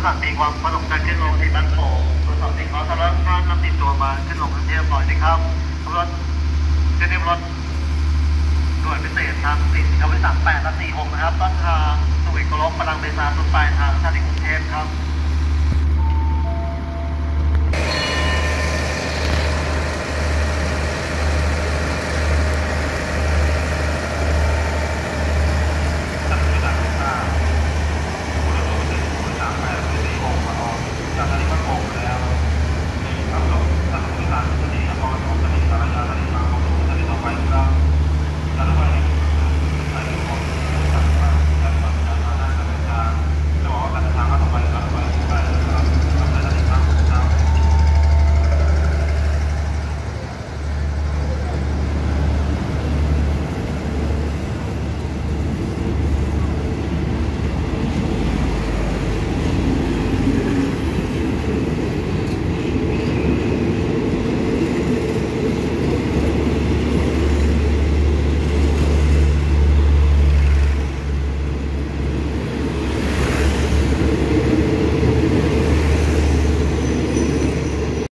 สารมีความประสงค์จะขึ้นลงที่บ้านโป่งตัวสอบสิ่งของสำหรับท่านนำติดตัวมาขึ้นลงเรียบร้อยนะครับรถจะเรียบรถด่วนพิเศษทางติดคำว่า38 และ 46นะครับต้นทางสุวิทย์โกลกพลังเบซาสุดปลายทางสถานีกรุงเทพครับ